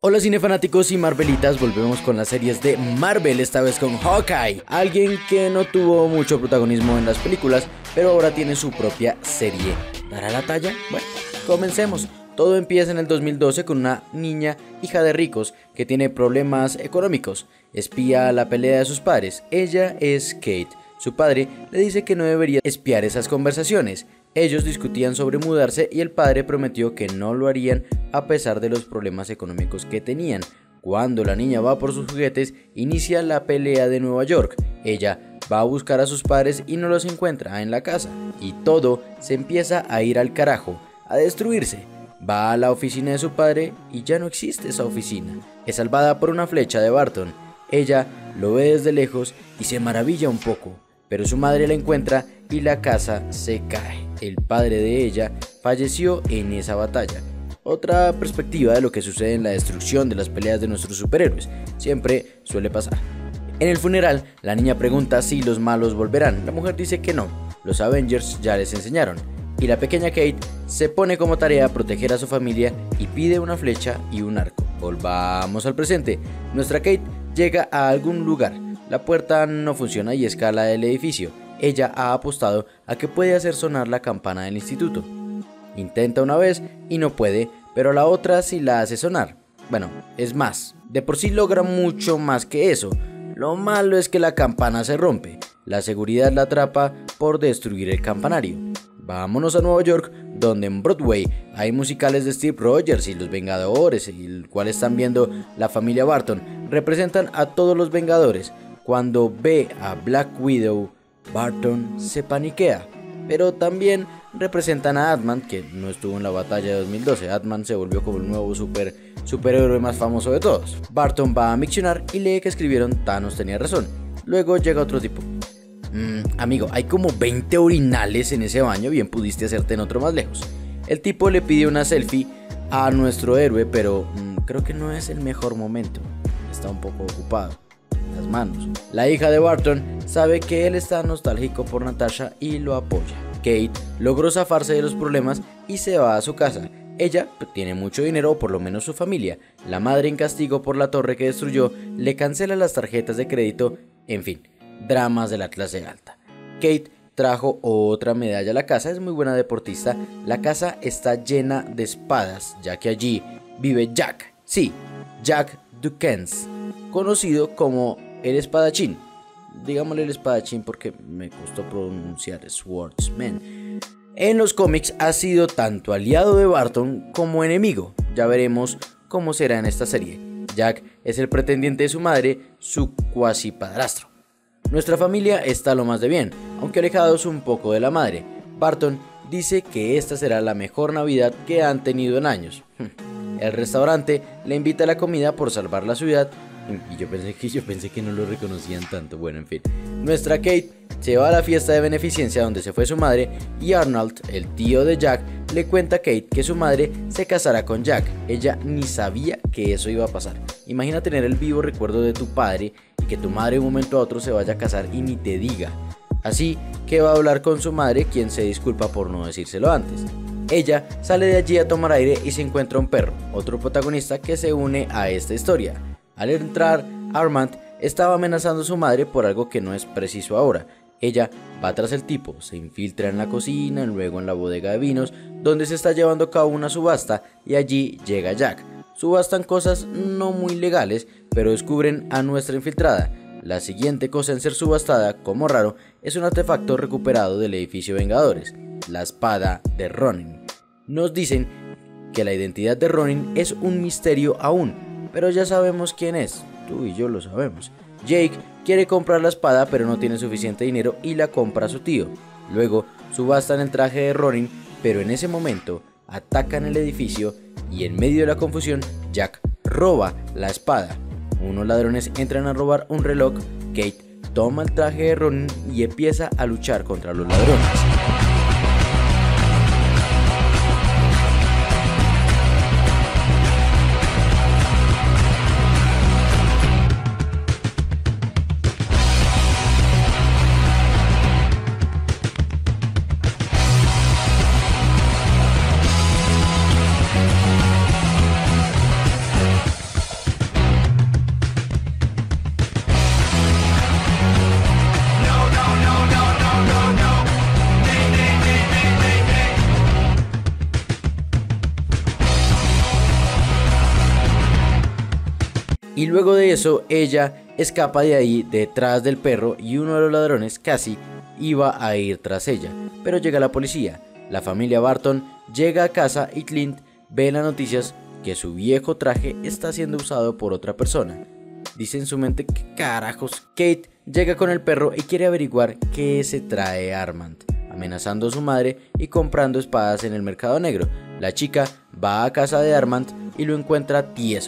Hola cinefanáticos y Marvelitas, volvemos con las series de Marvel, esta vez con Hawkeye, alguien que no tuvo mucho protagonismo en las películas, pero ahora tiene su propia serie. ¿Dará la talla? Bueno, comencemos. Todo empieza en el 2012 con una niña, hija de ricos, que tiene problemas económicos. Espía la pelea de sus padres. Ella es Kate. Su padre le dice que no debería espiar esas conversaciones. Ellos discutían sobre mudarse y el padre prometió que no lo harían a pesar de los problemas económicos que tenían. Cuando la niña va por sus juguetes, inicia la pelea de Nueva York. Ella va a buscar a sus padres y no los encuentra en la casa. Y todo se empieza a ir al carajo, a destruirse. Va a la oficina de su padre y ya no existe esa oficina. Es salvada por una flecha de Barton. Ella lo ve desde lejos y se maravilla un poco, pero su madre la encuentra y la casa se cae. El padre de ella falleció en esa batalla. Otra perspectiva de lo que sucede en la destrucción de las peleas de nuestros superhéroes. Siempre suele pasar. En el funeral, la niña pregunta si los malos volverán. La mujer dice que no, los Avengers ya les enseñaron. Y la pequeña Kate se pone como tarea proteger a su familia y pide una flecha y un arco. Volvamos al presente. Nuestra Kate llega a algún lugar. La puerta no funciona y escala el edificio. Ella ha apostado a que puede hacer sonar la campana del instituto. Intenta una vez y no puede, pero la otra sí la hace sonar. Bueno, es más, de por sí logra mucho más que eso. Lo malo es que la campana se rompe. La seguridad la atrapa por destruir el campanario. Vámonos a Nueva York, donde en Broadway hay musicales de Steve Rogers y los Vengadores, el cual están viendo la familia Barton. Representan a todos los Vengadores. Cuando ve a Black Widow, Barton se paniquea, pero también representan a Ant-Man, que no estuvo en la batalla de 2012. Ant-Man se volvió como el nuevo superhéroe más famoso de todos. Barton va a miccionar y lee que escribieron Thanos tenía razón. Luego llega otro tipo. Amigo, hay como 20 orinales en ese baño, bien pudiste hacerte en otro más lejos. El tipo le pide una selfie a nuestro héroe, pero creo que no es el mejor momento. Está un poco ocupado. Las manos. La hija de Barton sabe que él está nostálgico por Natasha y lo apoya. Kate logró zafarse de los problemas y se va a su casa. Ella tiene mucho dinero, o por lo menos su familia. La madre, en castigo por la torre que destruyó, le cancela las tarjetas de crédito. En fin, dramas de la clase alta. Kate trajo otra medalla a la casa, es muy buena deportista. La casa está llena de espadas, ya que allí vive Jack. Sí, Jack Dawkins, conocido como el espadachín. Digámosle el espadachín porque me costó pronunciar Swordsman. En los cómics ha sido tanto aliado de Barton como enemigo. Ya veremos cómo será en esta serie. Jack es el pretendiente de su madre, su cuasi padrastro. Nuestra familia está lo más de bien, aunque alejados un poco de la madre. Barton dice que esta será la mejor Navidad que han tenido en años. El restaurante le invita a la comida por salvar la ciudad. Y yo pensé que no lo reconocían tanto. Bueno, en fin. Nuestra Kate se va a la fiesta de beneficencia donde se fue su madre y Arnold, el tío de Jack, le cuenta a Kate que su madre se casará con Jack. Ella ni sabía que eso iba a pasar. Imagina tener el vivo recuerdo de tu padre y que tu madre de un momento a otro se vaya a casar y ni te diga. Así que va a hablar con su madre, quien se disculpa por no decírselo antes. Ella sale de allí a tomar aire y se encuentra un perro, otro protagonista que se une a esta historia. Al entrar, Armand estaba amenazando a su madre por algo que no es preciso ahora. Ella va tras el tipo, se infiltra en la cocina, luego en la bodega de vinos, donde se está llevando a cabo una subasta, y allí llega Jack. Subastan cosas no muy legales, pero descubren a nuestra infiltrada. La siguiente cosa en ser subastada, como raro, es un artefacto recuperado del edificio Vengadores, la espada de Ronin. Nos dicen que la identidad de Ronin es un misterio aún, pero ya sabemos quién es, tú y yo lo sabemos. Jake quiere comprar la espada pero no tiene suficiente dinero y la compra a su tío. Luego subastan el traje de Ronin, pero en ese momento atacan el edificio y en medio de la confusión Jack roba la espada. Unos ladrones entran a robar un reloj. Kate toma el traje de Ronin y empieza a luchar contra los ladrones. Y luego de eso ella escapa de ahí detrás del perro y uno de los ladrones casi iba a ir tras ella, pero llega la policía. La familia Barton llega a casa y Clint ve en las noticias que su viejo traje está siendo usado por otra persona. Dice en su mente, ¿qué carajos? Kate llega con el perro y quiere averiguar qué se trae Armand, amenazando a su madre y comprando espadas en el mercado negro. La chica va a casa de Armand y lo encuentra tieso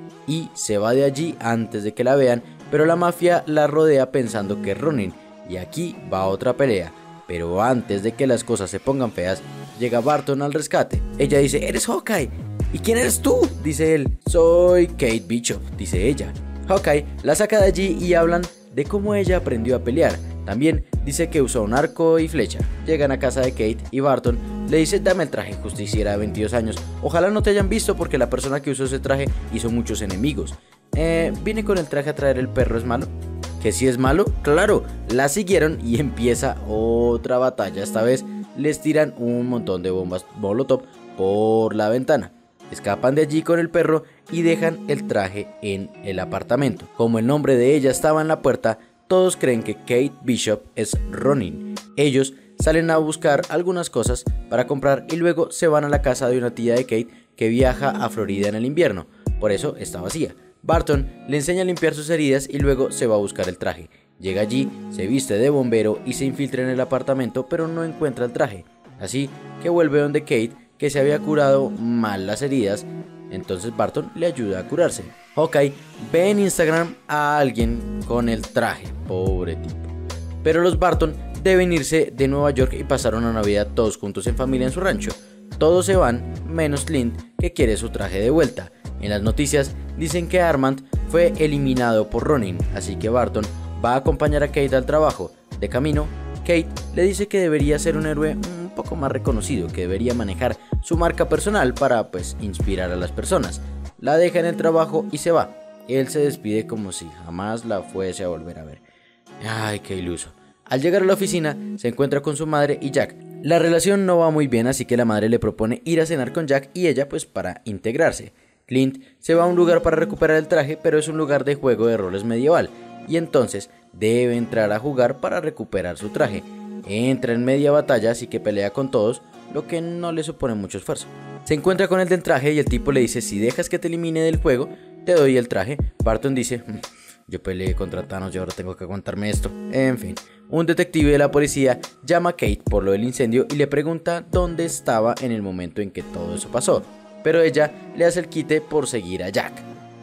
y se va de allí antes de que la vean, pero la mafia la rodea pensando que es Ronin. Y aquí va otra pelea, pero antes de que las cosas se pongan feas, llega Barton al rescate. Ella dice, ¿eres Hawkeye? ¿Y quién eres tú? Dice él. Soy Kate Bishop, dice ella. Hawkeye la saca de allí y hablan de cómo ella aprendió a pelear. También dice que usó un arco y flecha. Llegan a casa de Kate y Barton le dice, dame el traje justiciera de 22 años. Ojalá no te hayan visto porque la persona que usó ese traje hizo muchos enemigos. Vine con el traje a traer el perro, ¿es malo? ¿Que si es malo? Claro, la siguieron y empieza otra batalla. Esta vez les tiran un montón de bombas Molotov por la ventana. Escapan de allí con el perro y dejan el traje en el apartamento. Como el nombre de ella estaba en la puerta, todos creen que Kate Bishop es Ronin. Ellos salen a buscar algunas cosas para comprar y luego se van a la casa de una tía de Kate que viaja a Florida en el invierno. Por eso está vacía. Barton le enseña a limpiar sus heridas y luego se va a buscar el traje. Llega allí, se viste de bombero y se infiltra en el apartamento, pero no encuentra el traje. Así que vuelve donde Kate, que se había curado mal las heridas. Entonces Barton le ayuda a curarse. Hawkeye ve en Instagram a alguien con el traje, pobre tipo. Pero los Barton deben irse de Nueva York y pasar una Navidad todos juntos en familia en su rancho. Todos se van, menos Clint, que quiere su traje de vuelta. En las noticias dicen que Armand fue eliminado por Ronin, así que Barton va a acompañar a Kate al trabajo. De camino, Kate le dice que debería ser un héroe un poco más reconocido, que debería manejar su marca personal para inspirar a las personas. La deja en el trabajo y se va. Él se despide como si jamás la fuese a volver a ver. Ay, qué iluso. Al llegar a la oficina, se encuentra con su madre y Jack. La relación no va muy bien, así que la madre le propone ir a cenar con Jack y ella para integrarse. Clint se va a un lugar para recuperar el traje, pero es un lugar de juego de roles medieval, y entonces debe entrar a jugar para recuperar su traje. Entra en media batalla, así que pelea con todos, lo que no le supone mucho esfuerzo. Se encuentra con el del traje y el tipo le dice, si dejas que te elimine del juego, te doy el traje. Barton dice, yo peleé contra Thanos y ahora tengo que aguantarme esto. En fin, un detective de la policía llama a Kate por lo del incendio y le pregunta dónde estaba en el momento en que todo eso pasó. Pero ella le hace el quite por seguir a Jack.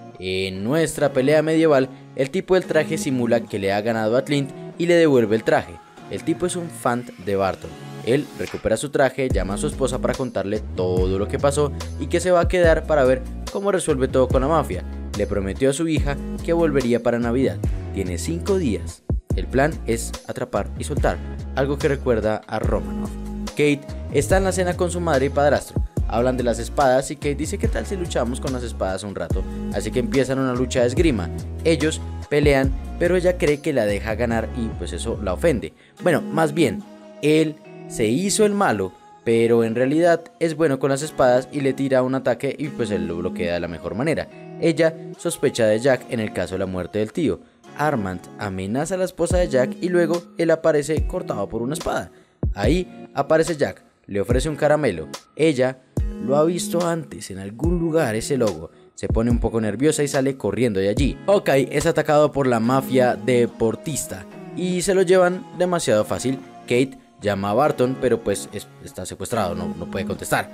En nuestra pelea medieval, el tipo del traje simula que le ha ganado a Clint y le devuelve el traje. El tipo es un fan de Barton. Él recupera su traje, llama a su esposa para contarle todo lo que pasó y que se va a quedar para ver cómo resuelve todo con la mafia. Le prometió a su hija que volvería para Navidad. Tiene 5 días. El plan es atrapar y soltar, algo que recuerda a Romanoff. Kate está en la cena con su madre y padrastro. Hablan de las espadas y Kate dice, ¿qué tal si luchamos con las espadas un rato? Así que empiezan una lucha de esgrima. Ellos pelean, pero ella cree que la deja ganar y eso la ofende. Bueno, más bien, él se hizo el malo, pero en realidad es bueno con las espadas y le tira un ataque y él lo bloquea de la mejor manera. Ella sospecha de Jack en el caso de la muerte del tío. Armand amenaza a la esposa de Jack y luego él aparece cortado por una espada. Ahí aparece Jack, le ofrece un caramelo. Ella lo ha visto antes en algún lugar, ese logo. Se pone un poco nerviosa y sale corriendo de allí. Hawkeye es atacado por la mafia deportista y se lo llevan demasiado fácil. Kate llama a Barton, pero está secuestrado, no puede contestar.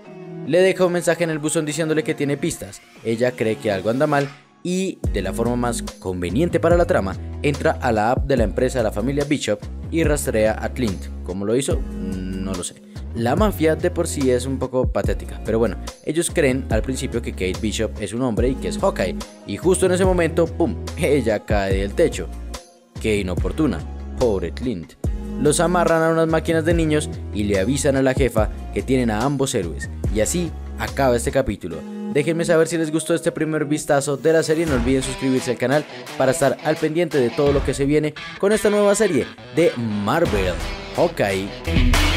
Le deja un mensaje en el buzón diciéndole que tiene pistas. Ella cree que algo anda mal y, de la forma más conveniente para la trama, entra a la app de la empresa de la familia Bishop y rastrea a Clint. ¿Cómo lo hizo? No lo sé. La mafia de por sí es un poco patética, pero bueno, ellos creen al principio que Kate Bishop es un hombre y que es Hawkeye, y justo en ese momento, ¡pum!, ella cae del techo. Qué inoportuna, pobre Clint. Los amarran a unas máquinas de niños y le avisan a la jefa que tienen a ambos héroes, y así acaba este capítulo. Déjenme saber si les gustó este primer vistazo de la serie, no olviden suscribirse al canal para estar al pendiente de todo lo que se viene con esta nueva serie de Marvel, Hawkeye.